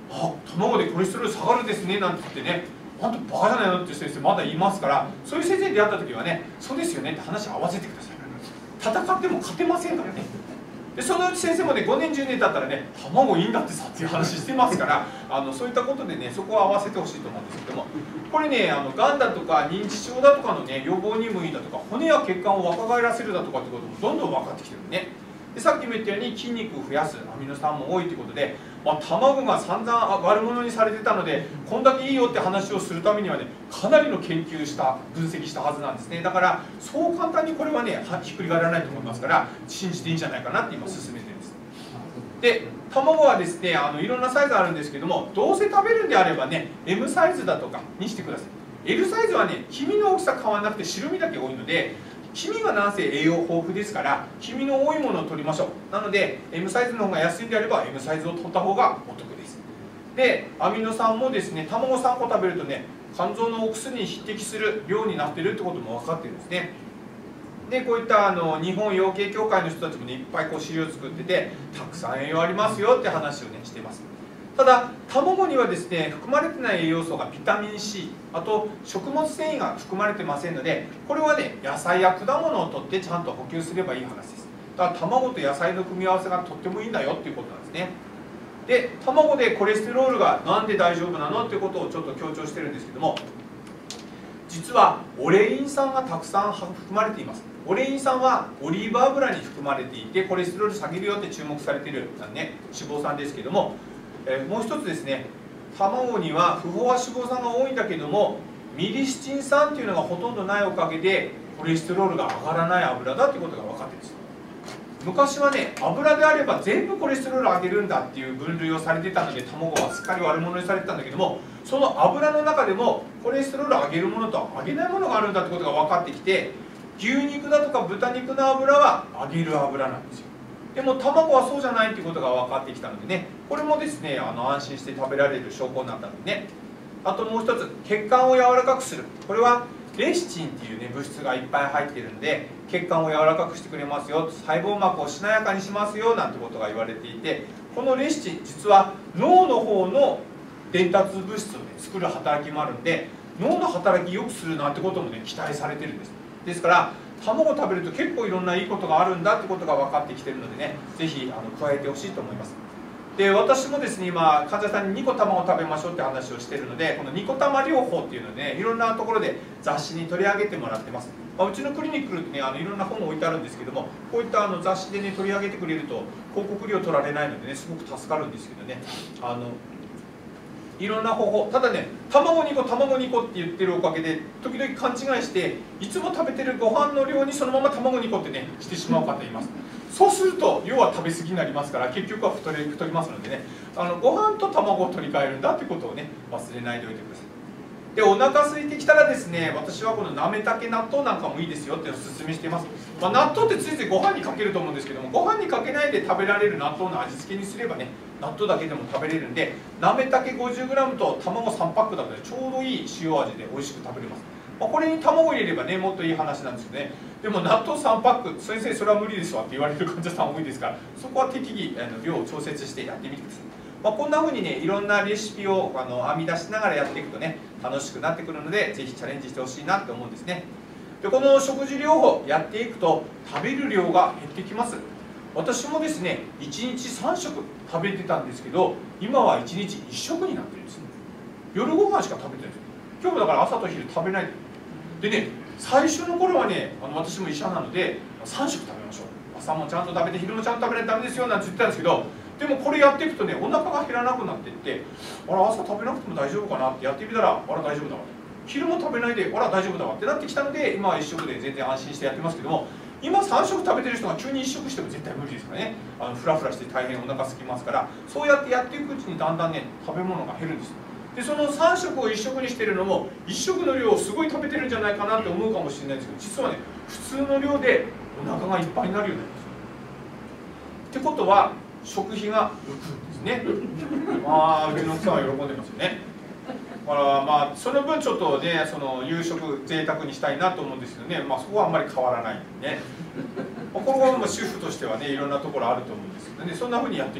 あ、卵でコレステロール下がるんですねなんて言ってね、あんたバカじゃないのって先生まだ言いますから、そういう先生に出会った時はね、そうですよねって話合わせてください。戦っても勝てませんからね。でそのうち先生もね、ごねんじゅうねん経ったらね、卵いいんだってさっていう話してますから、あのそういったことでね、そこは合わせてほしいと思うんですけども、これね、あのがんだとか認知症だとかのね、予防にもいいだとか、骨や血管を若返らせるだとかってこともどんどん分かってきてるね。でさっきも言ったように筋肉を増やすアミノ酸も多いということで、まあ、卵が散々悪者にされてたのでこんだけいいよって話をするためにはね、かなりの研究した分析したはずなんですね。だからそう簡単にこれはねひっくり返らないと思いますから、信じていいんじゃないかなって今進めてるんです。で卵はですね、あのいろんなサイズあるんですけども、どうせ食べるんであればね エム サイズだとかにしてください。 エル サイズはね黄身の大きさ変わらなくて白身だけ多いので、黄身がなんせ栄養豊富ですから黄身の多いものを取りましょう。なので エム サイズの方が安いんであれば エム サイズを取った方がお得です。でアミノ酸もですね、卵さんこ食べるとね、肝臓のお薬に匹敵する量になっているってことも分かってるんですね。でこういったあの日本養鶏協会の人たちもねいっぱいこう資料を作ってて、たくさん栄養ありますよって話をねしてます。ただ卵にはですね含まれてない栄養素がビタミン C、 あと食物繊維が含まれてませんので、これはね野菜や果物を取ってちゃんと補給すればいい話です。だから卵と野菜の組み合わせがとってもいいんだよっていうことなんですね。で卵でコレステロールがなんで大丈夫なのっていうことをちょっと強調してるんですけども、実はオレイン酸がたくさん含まれています。オレイン酸はオリーブ油に含まれていて、コレステロール下げるよって注目されている、ね、脂肪酸ですけども、えー、もう一つですね、卵には不飽和脂肪酸が多いんだけども、ミリスチン酸っていうのがほとんどないおかげでコレステロールが上がらない油だっていうことが分かってるんですよ。昔はね、油であれば全部コレステロール上げるんだっていう分類をされてたので、卵はすっかり悪者にされてたんだけども、その油の中でもコレステロールを上げるものと上げないものがあるんだってことが分かってきて、牛肉だとか豚肉の油は上げる油なんですよ。でも卵はそうじゃないっていうことが分かってきたのでね、これもですねあの安心して食べられる証拠になったのでね。あともう一つ、血管を柔らかくする、これはレシチンっていうね物質がいっぱい入っているんで、血管を柔らかくしてくれますよ、細胞膜をしなやかにしますよなんてことが言われていて、このレシチン実は脳の方の伝達物質を、ね、作る働きもあるんで、脳の働き良くするなんてこともね期待されてるんです。ですから卵を食べると結構いろんないいことがあるんだってことが分かってきてるのでね、是非あの加えてほしいと思います。で私もですね今患者さんににこ卵を食べましょうって話をしてるので、このにこ玉療法っていうのをねいろんなところで雑誌に取り上げてもらってます。まあ、うちのクリニックってねあのいろんな本を置いてあるんですけども、こういったあの雑誌でね取り上げてくれると広告料取られないのでねすごく助かるんですけどね、あのいろんな方法、ただね卵にこ卵にこって言ってるおかげで時々勘違いしていつも食べてるご飯の量にそのまま卵にこってねしてしまう方います。そうすると要は食べ過ぎになりますから、結局は太り太りますのでね、あのご飯と卵を取り替えるんだってことをね忘れないでおいてください。でお腹空いてきたらですね、私はこのなめたけ納豆なんかもいいですよっておすすめしています。まあ、納豆ってついついご飯にかけると思うんですけども、ご飯にかけないで食べられる納豆の味付けにすればね納豆だけでも食べれるんで、なめたけ ごじゅうグラム と卵さんパックだとねちょうどいい塩味で美味しく食べれます。まあ、これに卵入れればねもっといい話なんですけどね、でも納豆さんパック先生それは無理ですわって言われる患者さん多いですから、そこは適宜あの量を調節してやってみてください。まあ、こんな風にねいろんなレシピをあの編み出しながらやっていくとね楽しくなってくるので、ぜひチャレンジしてほしいなって思うんですね。でこの食事療法やっていくと食べる量が減ってきます。私もですねいちにちさん食食べてたんですけど、今はいちにちいっ食になってるんです。夜ご飯しか食べてないんです。今日もだから朝と昼食べないでね、最初の頃はねあの私も医者なのでさん食食べましょう、朝もちゃんと食べて昼もちゃんと食べないとダメですよなんて言ってたんですけど、でもこれやっていくとねお腹が減らなくなっていって、あら朝食べなくても大丈夫かなってやってみたら、あら大丈夫だわ、昼も食べないであら大丈夫だわってなってきたので、今はいっ食で全然安心してやってますけども、今さん食食べてる人が急にいっ食しても絶対無理ですからね、あのフラフラして大変お腹空きますから、そうやってやっていくうちにだんだんね食べ物が減るんです。でそのさん食をいっ食にしてるのもいっ食の量をすごい食べてるんじゃないかなって思うかもしれないんですけど、実はね普通の量でお腹がいっぱいになるようになります。ってことは食費が浮くんですね。まあうちの奥さんは喜んでますよね。だからまあその分ちょっとねその夕食贅沢にしたいなと思うんですけどね、まあそこはあんまり変わらないんでね。これはもう主婦としてはねいろんなところあると思うんですけどね、そんな風にやっていきます。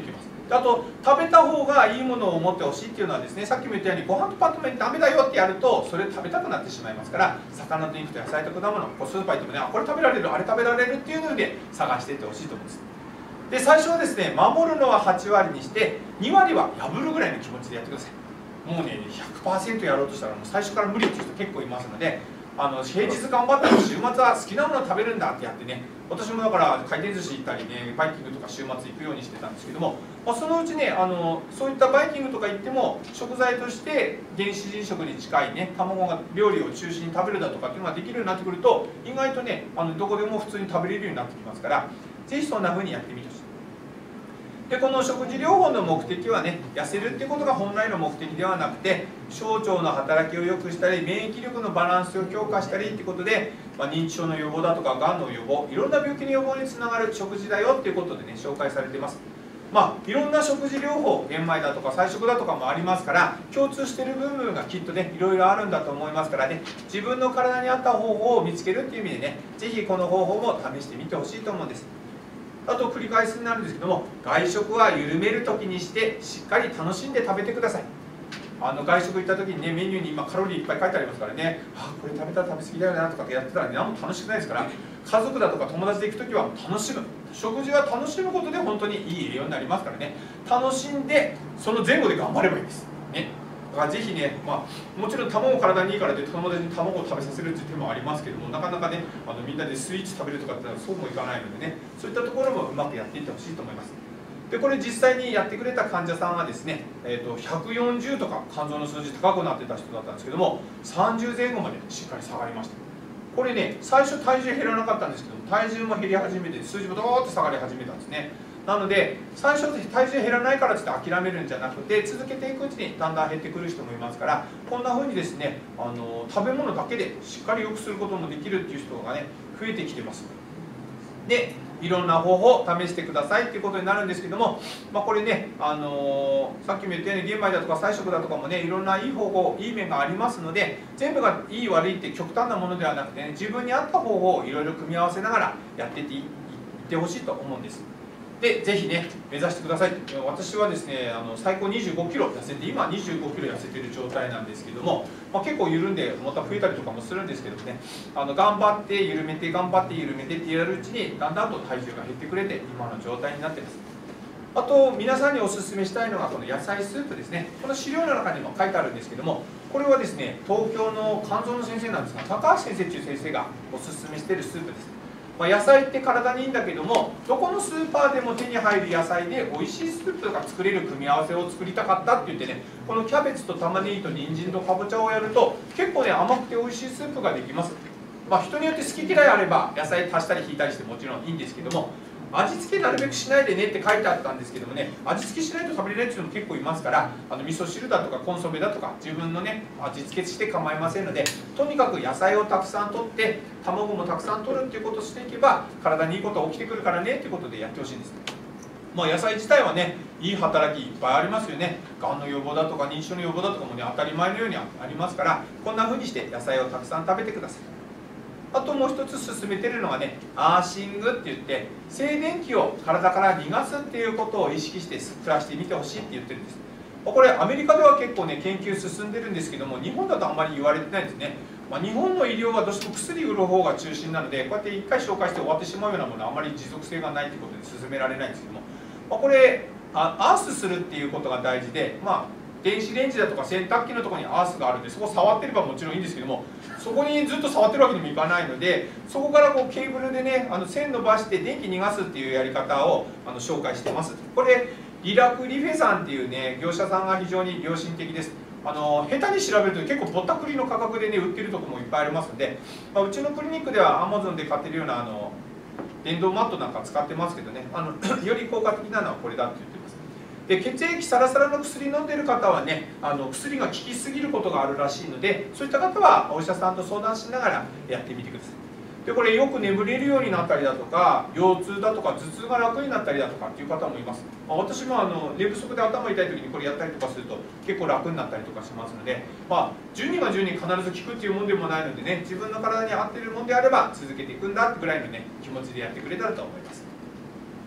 であと食べた方がいいものを持ってほしいっていうのはですね、さっきも言ったようにご飯とパッと麺ダメだよってやるとそれ食べたくなってしまいますから、魚と肉と野菜と果物、こうスーパー行ってもね、あこれ食べられる、あれ食べられるっていうので探していってほしいと思うんです。で最初はですね、守るのははちわりにしてにわりは破るぐらいの気持ちでやってください。もうね ひゃくパーセント やろうとしたらもう最初から無理っていう人結構いますので、あの平日頑張ったら週末は好きなものを食べるんだってやってね、私もだから回転寿司行ったりね、バイキングとか週末行くようにしてたんですけども、まあ、そのうちねあのそういったバイキングとか行っても食材として原始人食に近いね卵が料理を中心に食べるだとかっていうのができるようになってくると、意外とねあのどこでも普通に食べれるようになってきますから、ぜひそんな風にやってみてほしい。でこの食事療法の目的はね、痩せるっていうことが本来の目的ではなくて、小腸の働きを良くしたり免疫力のバランスを強化したりっていうことで、まあ、認知症の予防だとかがんの予防、いろんな病気の予防につながる食事だよっていうことでね紹介されています。まあいろんな食事療法、玄米だとか菜食だとかもありますから、共通している部分がきっとねいろいろあるんだと思いますからね、自分の体に合った方法を見つけるっていう意味でね、ぜひこの方法も試してみてほしいと思うんです。あと繰り返しになるんですけども、外食は緩める時にしてしっかり楽しんで食べてください。あの外食行った時にね、メニューに今カロリーいっぱい書いてありますからね、あこれ食べたら食べ過ぎだよなとかってやってたら、ね、何も楽しくないですから、家族だとか友達で行く時は楽しむ、食事は楽しむことで本当にいい栄養になりますからね、楽しんでその前後で頑張ればいいですね。だからぜひね、まあ、もちろん卵体にいいからって友達に卵を食べさせるっていう手もありますけども、なかなかねあのみんなでスイーツ食べるとかってそうもいかないのでね、そういったところもうまくやっていってほしいと思います。でこれ実際にやってくれた患者さんはですね、えー、とひゃくよんじゅうとか肝臓の数字高くなってた人だったんですけども、さんじゅうぜん後までしっかり下がりました。これね最初体重減らなかったんですけども、体重も減り始めて数字もドーッと下がり始めたんですね。なので最初体重減らないからって諦めるんじゃなくて、続けていくうちにだんだん減ってくる人もいますから、こんな風にですねあの食べ物だけでしっかり良くすることもできるっていう人がね増えてきてます。でいろんな方法を試してくださいっていうことになるんですけども、まあ、これね、あのー、さっきも言ったように玄米だとか菜食だとかもねいろんないい方法いい面がありますので、全部がいい悪いって極端なものではなくて、ね、自分に合った方法をいろいろ組み合わせながらやっていっていってほしいと思うんです。でぜひね目指してください。私はですねあの最高にじゅうごキロ痩せて、今にじゅうごキロ痩せてる状態なんですけども、まあ、結構緩んでまた増えたりとかもするんですけどもね、あの頑張って緩めて頑張って緩めてってやるうちにだんだんと体重が減ってくれて今の状態になっています。あと皆さんにおすすめしたいのがこの野菜スープですね。この資料の中にも書いてあるんですけども、これはですね東京の肝臓の先生なんですが、高橋先生という先生がおすすめしているスープです。まあ、野菜って体にいいんだけども、どこのスーパーでも手に入る野菜で美味しいスープが作れる組み合わせを作りたかったって言ってね、このキャベツと玉ねぎと人参とかぼちゃをやると結構ね甘くて美味しいスープができます。まあ、人によって好き嫌いあれば野菜足したり引いたりしてもちろんいいんですけども、味付けなるべくしないでねって書いてあったんですけどもね、味付けしないと食べれないっていうのも結構いますから、あの味噌汁だとかコンソメだとか自分のね味付けして構いませんので、とにかく野菜をたくさんとって卵もたくさんとるっていうことをしていけば体にいいことが起きてくるからねっていうことでやってほしいんです。まあ、野菜自体はねいい働きいっぱいありますよね。がんの予防だとか認知症の予防だとかもね当たり前のようにありますから、こんな風にして野菜をたくさん食べてください。あともう一つ勧めてるのがね、アーシングって言って静電気を体から逃がすっていうことを意識して暮らしてみてほしいって言ってるんです。これアメリカでは結構ね研究進んでるんですけども、日本だとあんまり言われてないんですね。まあ、日本の医療はどうしても薬売る方が中心なので、こうやっていっかい紹介して終わってしまうようなものはあまり持続性がないということで進められないんですけども、まあ、これあアースするっていうことが大事で、まあ電子レンジだとか洗濯機のところにアースがあるんで、そこ触ってればもちろんいいんですけども、そこにずっと触ってるわけにもいかないので、そこからこうケーブルでねあの線伸ばして電気逃がすっていうやり方をあの紹介してます。これリラクリフェさんっていうね業者さんが非常に良心的です。あの下手に調べると結構ぼったくりの価格でね売ってるところもいっぱいありますので、まあ、うちのクリニックではアマゾンで買ってるようなあの電動マットなんか使ってますけどね、あのより効果的なのはこれだって言ってます。で血液サラサラの薬飲んでる方はねあの薬が効きすぎることがあるらしいので、そういった方はお医者さんと相談しながらやってみてください。でこれよく眠れるようになったりだとか、腰痛だとか頭痛が楽になったりだとかっていう方もいます。まあ、私もあの寝不足で頭痛い時にこれやったりとかすると結構楽になったりとかしますので、まあ、じゅうにがじゅうに必ず効くっていうもんでもないのでね、自分の体に合っているもんであれば続けていくんだってぐらいのね気持ちでやってくれたらと思います。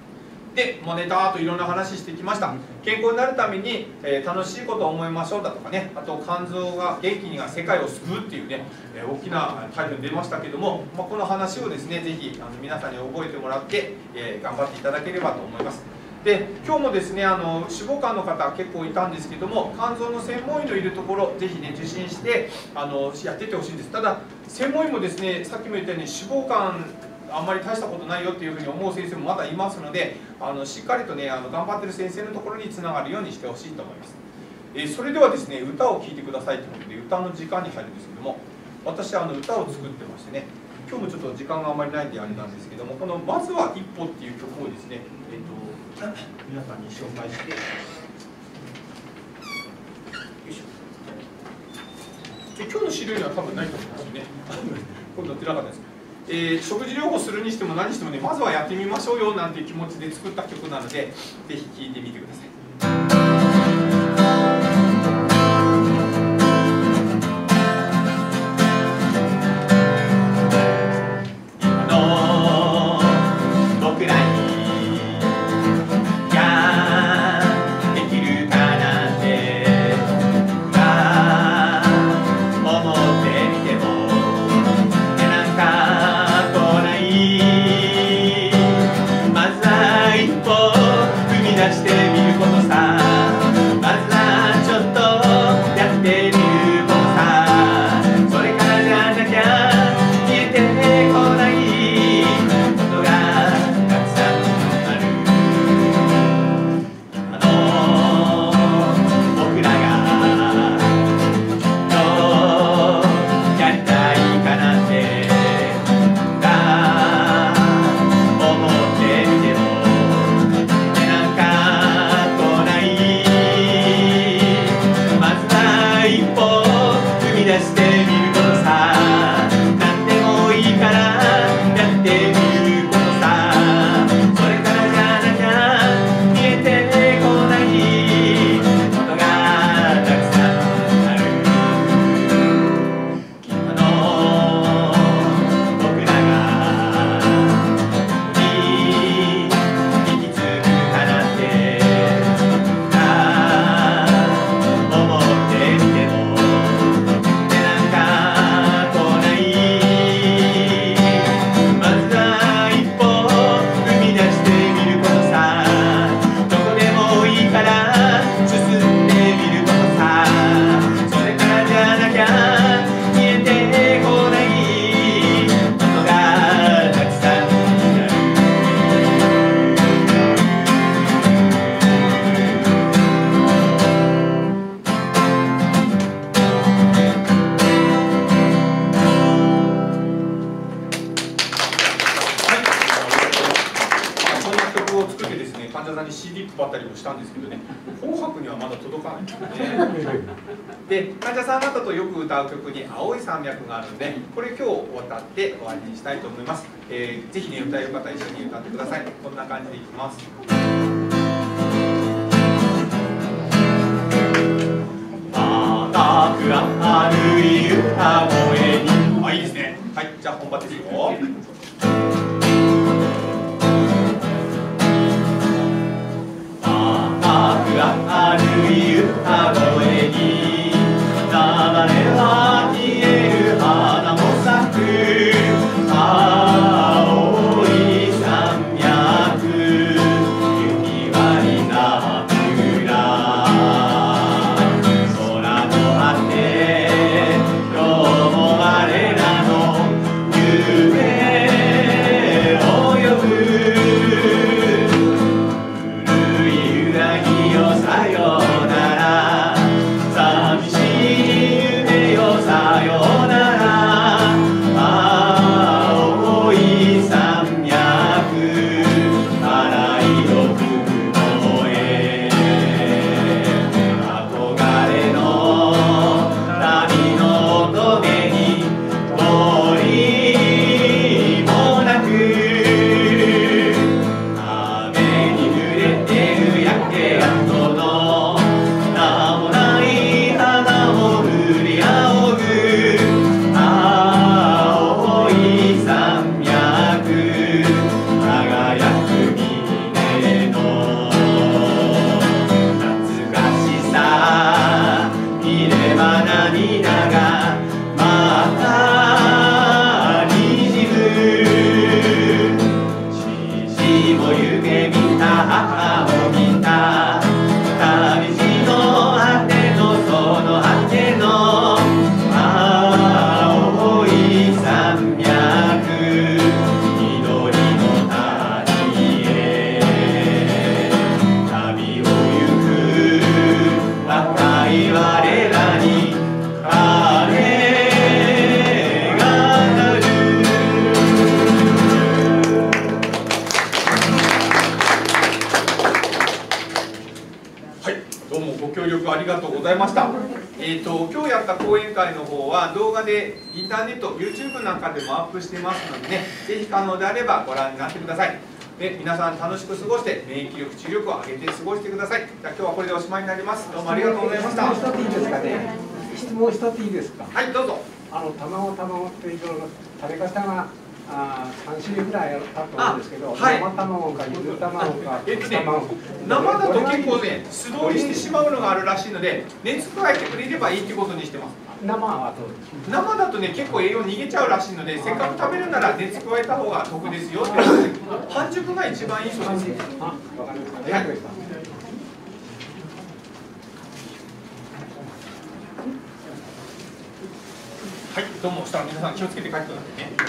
でもうネタといろんな話してきました。健康になるために、えー、楽しいことを思いましょうだとかね、あと肝臓が元気にが世界を救うっていうね、えー、大きなタイトルに出ましたけども、まあ、この話をですねぜひあの皆さんに覚えてもらって、えー、頑張っていただければと思います。で今日もですねあの脂肪肝の方結構いたんですけども、肝臓の専門医のいるところぜひね受診してあのやっていってほしいんです。ただ専門医もですねさっきも言ったように脂肪肝あんまり大したことないよっていうふうに思う先生もまだいますので、あのしっかりとねあの頑張ってる先生のところにつながるようにしてほしいと思います。えー、それではですね歌を聴いてくださいということで歌の時間に入るんですけども、私あの歌を作ってましてね、今日もちょっと時間があんまりないんであれなんですけども、この「まずは一歩」っていう曲をですね、えー、と皆さんに紹介して、よいしょ。で今日の資料には多分ないと思いますよね。これ載ってなかったです。えー、食事療法するにしても何してもね、まずはやってみましょうよなんていう気持ちで作った曲なので、ぜひ聴いてみてください。で患者さん方とよく歌う曲に「青い山脈」があるので、これ今日歌って終わりにしたいと思います。えー、ぜひね歌える方一緒に歌ってください。こんな感じでいきます。高く明るい歌声に、あ、いいですね。はい、じゃあ本番ですよ。高く明るい歌声に流れは消える花も咲く青い山脈雪割りな桜空の果て今日も我らの夢を呼ぶ古い裏切りをさよならい我らに鐘が鳴る。はい、どうもご協力ありがとうございました。えーと、今日やった講演会の方は動画でインターネット、YouTube なんかでもアップしてますのでね、ぜひ可能であればご覧になってください。で、皆さん楽しく過ごして免疫力、治癒力を上げて過ごしてください。じゃあ今日はこれでおしまいになります。どうもありがとうございました。 質問していいですかね。質問していいですか。 はい、どうぞ。 あの卵卵っていろいろ食べ方があさん種類ぐらいあったと思うんですけど、はい、生卵かゆで卵かえっとね、生だと結構ね素通りしてしまうのがあるらしいので、熱加えてくれればいいってことにしてます。 生はどうですか。 生だとね結構栄養逃げちゃうらしいので、せっかく食べるなら熱加えた方が得ですよって言って、半熟が一番いいそうです。 あ、わかりました。ありがとうございます。 はい、どうも。したら皆さん気をつけて帰ってくださいね。